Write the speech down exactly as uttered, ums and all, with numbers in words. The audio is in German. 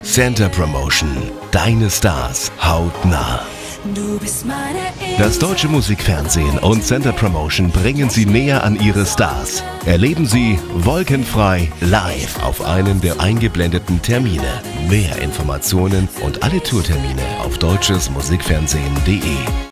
Center Promotion. Deine Stars hautnah. Du bist meine Das Deutsche Musikfernsehen und Center Promotion bringen Sie näher an Ihre Stars. Erleben Sie Wolkenfrei live auf einem der eingeblendeten Termine. Mehr Informationen und alle Tourtermine auf deutsches musikfernsehen punkt de.